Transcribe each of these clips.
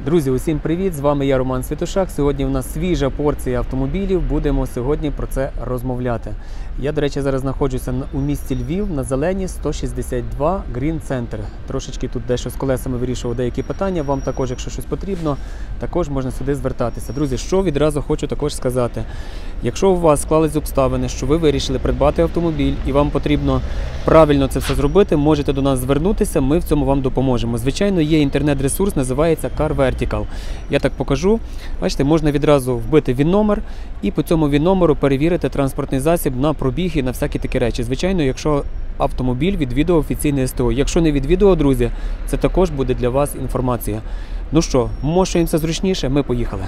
Друзі, усім привіт! З вами я, Роман Святошак. Сьогодні у нас свіжа порція автомобілів. Будемо сьогодні про це розмовляти. Я, до речі, зараз знаходжуся у місті Львів на Зеленій 162 Green Center. Трошечки тут дещо з колесами вирішував деякі питання. Вам також, якщо щось потрібно, також можна сюди звертатися. Друзі, що відразу хочу також сказати. Якщо у вас склались обставини, що ви вирішили придбати автомобіль і вам потрібно правильно це все зробити, можете до нас звернутися, ми в цьому вам допоможемо. Звичайно, є інтернет-ресурс, називається Car Vertical. Я так покажу. Бачите, можна відразу вбити ВІН-номер і по цьому ВІН-номеру перевірити транспортний засіб на пробіг і на всякі такі речі. Звичайно, якщо автомобіль відвідував офіційне СТО. Якщо не відвідував, друзі, це також буде для вас інформація. Ну що, мощуємося зручніше, ми поїхали.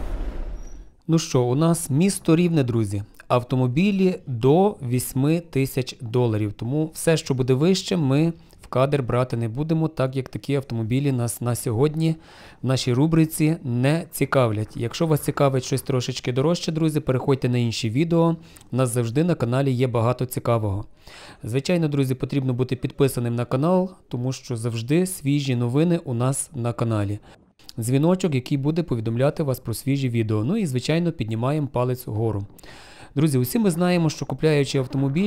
Ну що, у нас місто Рівне, друзі. Автомобілі до $8 000. Тому все, що буде вище, ми в кадр брати не будемо, так як такі автомобілі нас на сьогодні в нашій рубриці не цікавлять. Якщо вас цікавить щось трошечки дорожче, друзі, переходьте на інші відео. У нас завжди на каналі є багато цікавого. Звичайно, друзі, потрібно бути підписаним на канал, тому що завжди свіжі новини у нас на каналі. Дзвіночок, який буде повідомляти вас про свіжі відео. Ну і, звичайно, піднімаємо палець вгору. Друзі, усі ми знаємо, що купляючи автомобіль,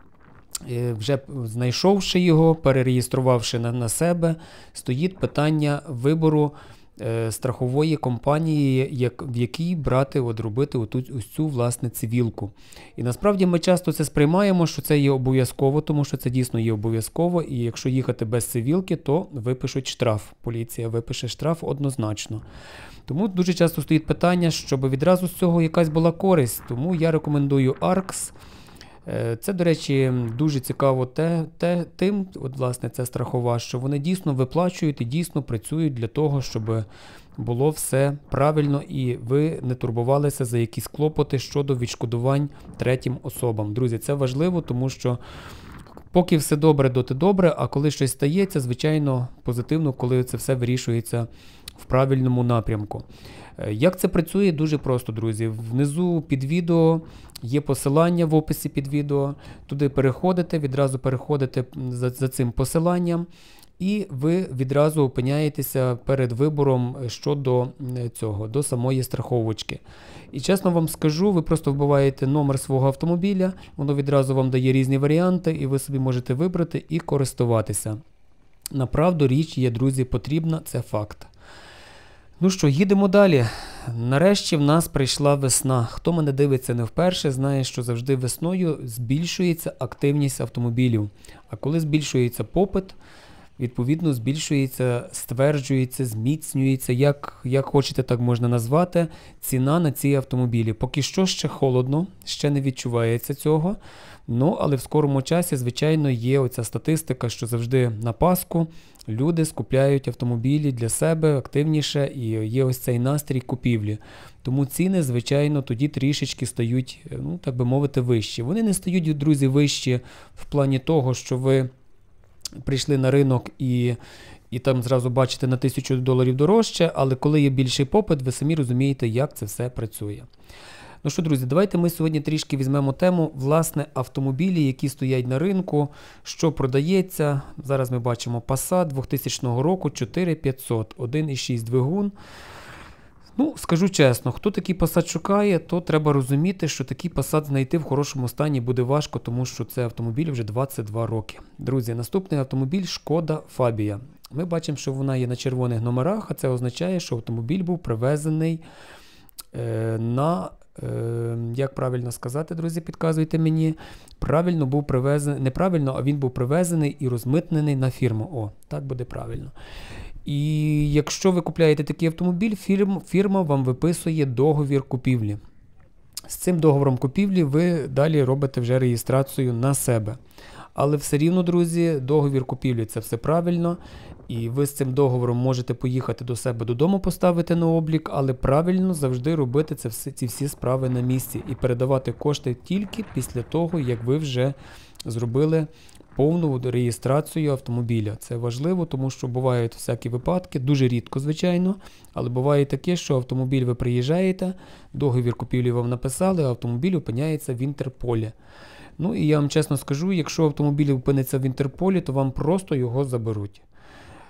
вже знайшовши його, перереєструвавши на себе, стоїть питання вибору страхової компанії, в якій брати, робити ось цю, власне, цивілку. І насправді ми часто це сприймаємо, що це є обов'язково, тому що це дійсно є обов'язково, і якщо їхати без цивілки, то випишуть штраф. Поліція випише штраф однозначно. Тому дуже часто стоїть питання, щоб відразу з цього якась була користь. Тому я рекомендую ARX. Це, до речі, дуже цікаво тим, власне, це страхова, що вони дійсно виплачують і дійсно працюють для того, щоб було все правильно і ви не турбувалися за якісь клопоти щодо відшкодувань третім особам. Друзі, це важливо, тому що поки все добре, доти добре, а коли щось стається, звичайно, позитивно, коли це все вирішується в правильному напрямку. Як це працює? Дуже просто, друзі. Внизу під відео є посилання в описі під відео. Туди переходите, відразу переходите за цим посиланням і ви відразу опиняєтеся перед вибором щодо цього, до самої страховочки. І чесно вам скажу, ви просто вбиваєте номер свого автомобіля, воно відразу вам дає різні варіанти і ви собі можете вибрати і користуватися. Направду річ є, друзі, потрібна, це факт. Ну що, їдемо далі. Нарешті в нас прийшла весна. Хто мене дивиться не вперше, знає, що завжди весною збільшується активність автомобілів. А коли збільшується попит, відповідно збільшується, стверджується, зміцнюється, як хочете так можна назвати, ціна на ці автомобілі. Поки що ще холодно, ще не відчувається цього. Ну, але в скорому часі, звичайно, є оця статистика, що завжди на Пасху люди скупляють автомобілі для себе активніше і є ось цей настрій купівлі. Тому ціни, звичайно, тоді трішечки стають, ну, так би мовити, вищі. Вони не стають, друзі, вищі в плані того, що ви прийшли на ринок і там зразу бачите на $1000 дорожче, але коли є більший попит, ви самі розумієте, як це все працює. Ну що, друзі, давайте ми сьогодні трішки візьмемо тему, власне, автомобілі, які стоять на ринку, що продається. Зараз ми бачимо Passat 2000 року, 4500, 1,6 двигун. Ну, скажу чесно, хто такий Passat шукає, то треба розуміти, що такий Passat знайти в хорошому стані буде важко, тому що це автомобіль вже 22 роки. Друзі, наступний автомобіль Шкода Фабія. Ми бачимо, що вона є на червоних номерах, а це означає, що автомобіль був привезений як правильно сказати, друзі, підказуйте мені, правильно був привезений, неправильно, а він був привезений і розмитнений на фірму. О, так буде правильно. І якщо ви купляєте такий автомобіль, фірма вам виписує договір купівлі. З цим договором купівлі ви далі робите вже реєстрацію на себе. Але все рівно, друзі, договір купівлі – це все правильно. І ви з цим договором можете поїхати до себе додому, поставити на облік, але правильно завжди робити ці всі справи на місці і передавати кошти тільки після того, як ви вже зробили повну реєстрацію автомобіля. Це важливо, тому що бувають всякі випадки, дуже рідко, звичайно, але буває таке, що автомобіль ви приїжджаєте, договір купівлі вам написали, а автомобіль опиняється в Інтерполі. Ну і я вам чесно скажу, якщо автомобіль опиниться в Інтерполі, то вам просто його заберуть.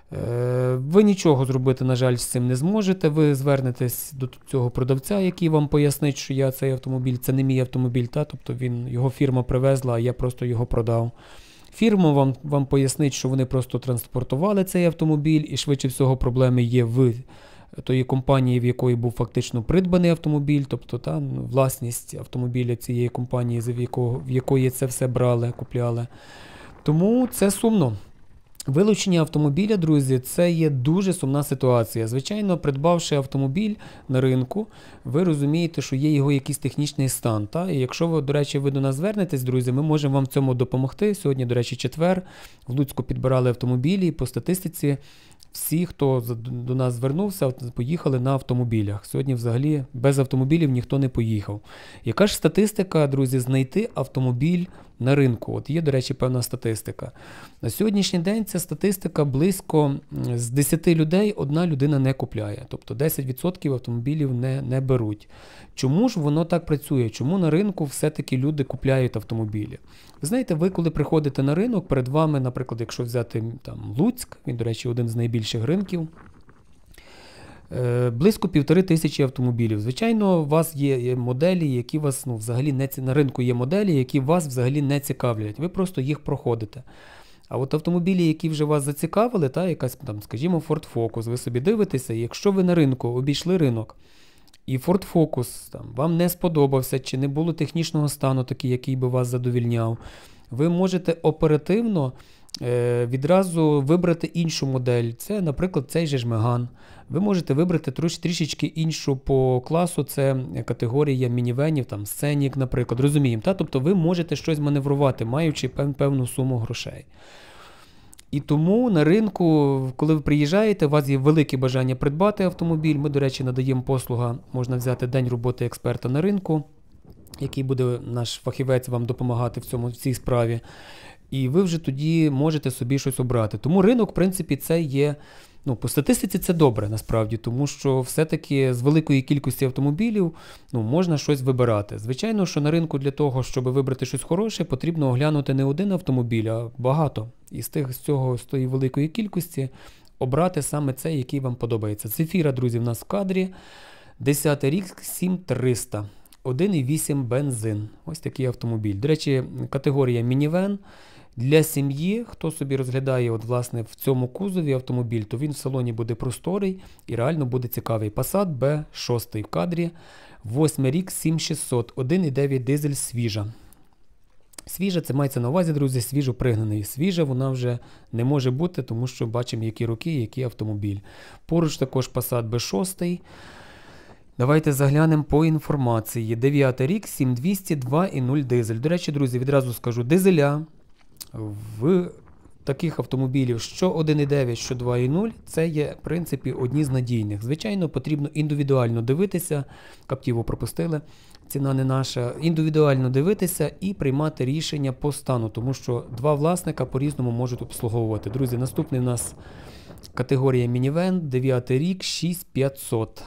Ви нічого зробити, на жаль, з цим не зможете. Ви звернетесь до цього продавця, який вам пояснить, що цей автомобіль, це не мій автомобіль, тобто його фірма привезла, а я просто його продав. Фірма вам пояснить, що вони просто транспортували цей автомобіль, і швидше всього проблеми є в тої компанії, в якої був фактично придбаний автомобіль, тобто власність автомобіля цієї компанії, в якої це все брали, купляли. Тому це сумно. Вилучення автомобіля, друзі, це є дуже сумна ситуація. Звичайно, придбавши автомобіль на ринку, ви розумієте, що є його якийсь технічний стан. І якщо ви, до речі, до нас звернетесь, друзі, ми можемо вам в цьому допомогти. Сьогодні, до речі, четвер, в Луцьку підбирали автомобілі, і по статистиці всі, хто до нас звернувся, поїхали на автомобілях. Сьогодні взагалі без автомобілів ніхто не поїхав. Яка ж статистика, друзі, знайти автомобіль на ринку? Є, до речі, певна статистика. На сьогоднішній день ця статистика близько з 10 людей одна людина не купляє. Тобто 10% автомобілів не беруть. Чому ж воно так працює? Чому на ринку все-таки люди купляють автомобілі? Ви знаєте, ви коли приходите на ринок, перед вами, наприклад, якщо взяти Луцьк, він, до речі, один з найбільших ринків, близько 1500 автомобілів. Звичайно, у вас є моделі, які вас взагалі на ринку є моделі, які вас взагалі не цікавлять. Ви просто їх проходите. А от автомобілі, які вже вас зацікавили, якась, скажімо, Ford Focus, ви собі дивитеся, і якщо ви на ринку обійшли ринок, і Ford Focus вам не сподобався, чи не було технічного стану такий, який би вас задовільняв, ви можете оперативно відразу вибрати іншу модель. Це, наприклад, цей же ж Megane. Ви можете вибрати трішечки іншу по класу, це категорія мінівенів, Scenic, наприклад, розуміємо. Тобто ви можете щось маневрувати, маючи певну суму грошей. І тому на ринку, коли ви приїжджаєте, у вас є велике бажання придбати автомобіль. Ми, до речі, надаємо послугу, можна взяти день роботи експерта на ринку, який буде наш фахівець вам допомагати в цій справі. І ви вже тоді можете собі щось обрати. Тому ринок, в принципі, це є, по статистиці це добре, насправді, тому що все-таки з великої кількості автомобілів можна щось вибирати. Звичайно, що на ринку для того, щоб вибрати щось хороше, потрібно оглянути не один автомобіль, а багато. І з тої великої кількості обрати саме цей, який вам подобається. Zafira, друзі, в нас в кадрі. 10-й рік, 7300. 1,8 бензин. Ось такий автомобіль. До речі, категорія мінівен. Для сім'ї, хто собі розглядає власне в цьому кузові автомобіль, то він в салоні буде просторий і реально буде цікавий. Passat B6 в кадрі, 8 рік, 7600, 1,9 дизель свіжа. Свіжа, це мається на увазі, друзі, свіжо пригнаний. Свіжа вона вже не може бути, тому що бачимо, які роки, який автомобіль. Поруч також Passat B6. Давайте заглянемо по інформації. 9 рік, 7200, 2,0 дизель. До речі, друзі, відразу скажу, дизеля в таких автомобілів, що 1,9, що 2,0, це є, в принципі, одні з надійних. Звичайно, потрібно індивідуально дивитися, Captiva пропустили, ціна не наша, індивідуально дивитися і приймати рішення по стану, тому що два власника по-різному можуть обслуговувати. Друзі, наступний у нас категорія мінівен, 9 рік, 6500.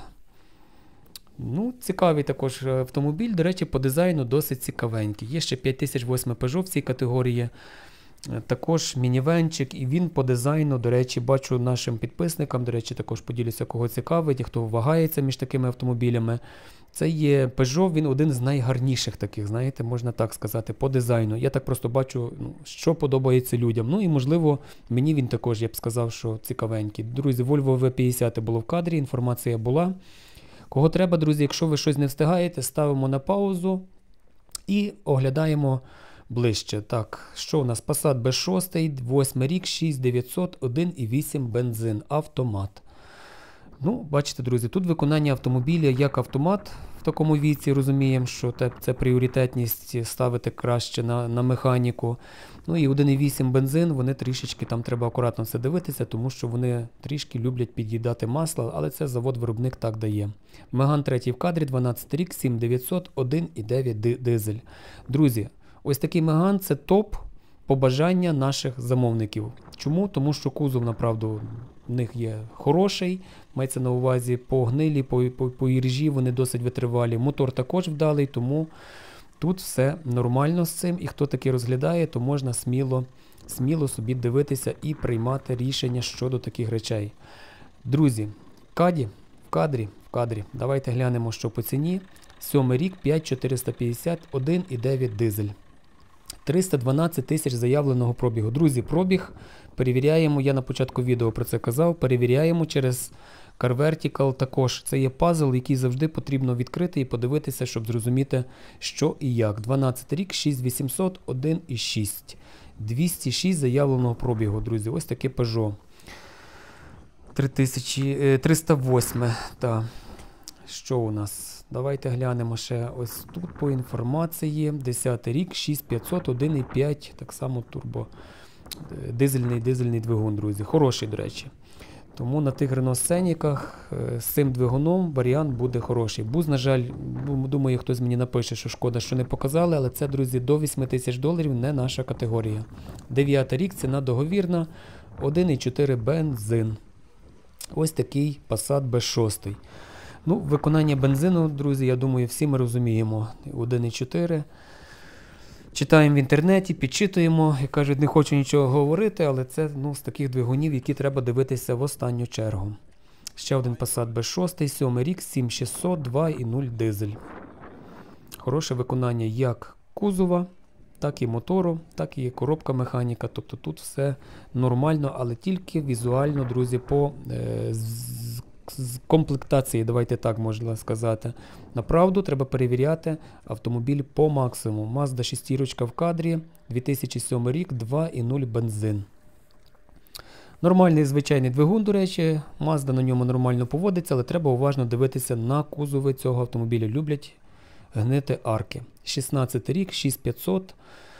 Цікавий також автомобіль, до речі, по дизайну досить цікавенький. Є ще 5008 Peugeot в цій категорії, також мінівенчик, і він по дизайну, до речі, бачу нашим підписникам, до речі, також поділюся, кого цікавить, і хто вагається між такими автомобілями. Це є Peugeot, він один з найгарніших таких, знаєте, можна так сказати, по дизайну. Я так просто бачу, що подобається людям. І, можливо, мені він також, я б сказав, що цікавенький. Друзі, Volvo V50 було в кадрі, інформація була. Кого треба, друзі, якщо ви щось не встигаєте, ставимо на паузу і оглядаємо ближче. Так, що у нас? Passat B6, 8 рік, 6900, 1,8 бензин, автомат. Бачите, друзі, тут виконання автомобіля як автомат в такому віці, розуміємо, що це пріоритетність ставити краще на механіку. І 1,8 бензин, вони трішечки, там треба акуратно все дивитися, тому що вони трішки люблять під'їдати масло, але це завод-виробник так дає. Megane 3 в кадрі, 12 рік, 7900, 1,9 дизель. Друзі, ось такий Megane – це топ побажання наших замовників. Чому? Тому що кузов, направду, в них є хороший, мається на увазі по гнилі, по іржі, вони досить витривалі. Мотор також вдалий, тому тут все нормально з цим. І хто таки розглядає, то можна сміло сміло собі дивитися і приймати рішення щодо таких речей. Друзі, в кадрі. Давайте глянемо, що по ціні. 7-й рік, 5450, 1,9 дизель. 312 тисяч заявленого пробігу. Друзі, пробіг перевіряємо, я на початку відео про це казав, перевіряємо через CarVertical також. Це є пазл, який завжди потрібно відкрити і подивитися, щоб зрозуміти, що і як. 12 рік, 6800, 1,6. 206 заявленого пробігу, друзі. Ось таке Peugeot. 308. Так. Що у нас? Давайте глянемо ще ось тут по інформації. 10 рік, 6500, 1,5, так само турбо. Дизельний двигун, друзі. Хороший, до речі. Тому на тих Renault Сценіках з цим двигуном варіант буде хороший. Буз, на жаль, думаю, хтось мені напише, що шкода, що не показали, але це, друзі, до $8000 не наша категорія. 9 рік, ціна договірна, 1,4 бензин. Ось такий Passat B6. Ну, виконання бензину, друзі, я думаю, всі ми розуміємо. 1,4. Читаємо в інтернеті, підчитуємо, і кажуть, не хочу нічого говорити, але це з таких двигунів, які треба дивитися в останню чергу. Ще один Passat B6, 7 рік, 7600, 2,0 дизель. Хороше виконання як кузова, так і мотору, так і коробка механіка. Тобто тут все нормально, але тільки візуально, друзі, по з комплектації, давайте так можна сказати. Направду треба перевіряти автомобіль по максимуму. Mazda 6 в кадрі, 2007 рік, 2,0 бензин. Нормальний звичайний двигун, до речі, Mazda на ньому нормально поводиться, але треба уважно дивитися на кузови цього автомобіля. Люблять гнити арки. 16 рік, 6500.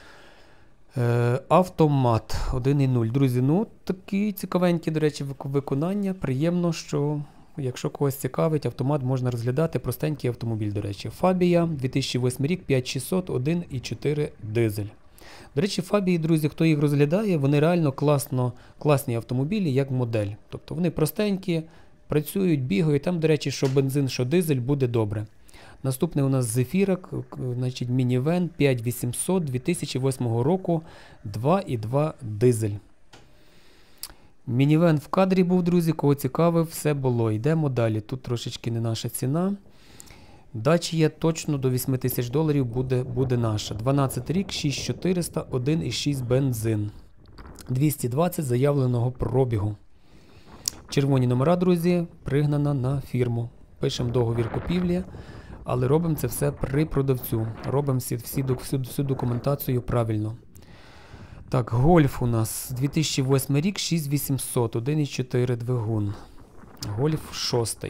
Автомат 1,0. Друзі, такі цікавенькі, до речі, виконання. Приємно, що якщо когось цікавить, автомат можна розглядати. Простенький автомобіль, до речі. Фабія, 2008 рік, 5600, 1,4 дизель. До речі, Фабії, друзі, хто їх розглядає, вони реально класні автомобілі, як модель. Тобто вони простенькі, працюють, бігають. Там, до речі, що бензин, що дизель, буде добре. Наступний у нас Зефірок, значить мінівен 5800 2008 року, 2,2 дизель. Мінівен в кадрі був, друзі, кого цікавив, все було. Йдемо далі. Тут трошечки не наша ціна. Дачія точно до $8000 буде наша. 12 рік, 6400, 1,6 бензин. 220 заявленого пробігу. Червоні номера, друзі, пригнана на фірму. Пишемо договір купівлі, але робимо це все при продавцю. Робимо всю документацію правильно. Так, Гольф у нас 2008 рік, 6800, 1,4 двигун. Гольф 6.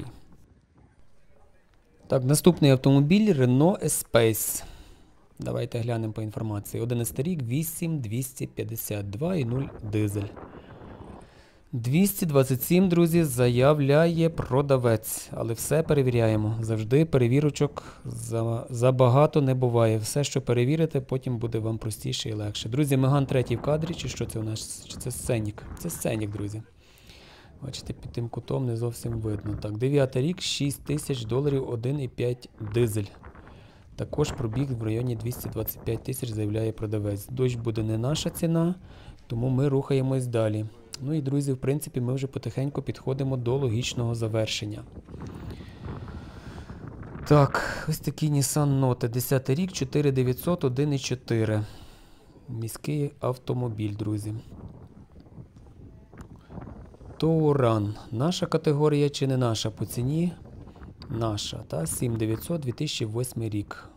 Так, наступний автомобіль Renault Espace. Давайте глянемо по інформації. 11 рік, 8250, 2,0 дизель. 227, друзі, заявляє продавець. Але все перевіряємо. Завжди перевірочок забагато не буває. Все, що перевірите, потім буде вам простіше і легше. Друзі, Меган 3 в кадрі, чи що це у нас? Чи це Сценік? Це Сценік, друзі. Бачите, під тим кутом не зовсім видно. Так, 9 рік, $6000, 1,5 дизель. Також пробіг в районі 225 тисяч, заявляє продавець. Дощ буде не наша ціна, тому ми рухаємось далі. Ну і, друзі, в принципі, ми вже потихеньку підходимо до логічного завершення. Так, ось такий Nissan Note, 10 рік, 4900, 1,4. Міський автомобіль, друзі. Touran. Наша категорія чи не наша по ціні? Наша, та 7900, 2008 рік.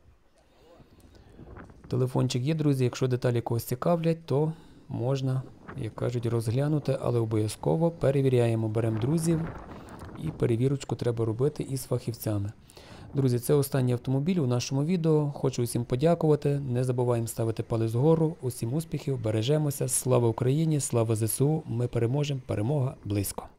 Телефончик є, друзі, якщо деталі когось цікавлять, то можна, як кажуть, розглянути, але обов'язково перевіряємо, беремо друзів і перевірочку треба робити із фахівцями. Друзі, це останній автомобіль у нашому відео. Хочу усім подякувати, не забуваємо ставити палець вгору, усім успіхів, бережемося, слава Україні, слава ЗСУ, ми переможемо, перемога близько.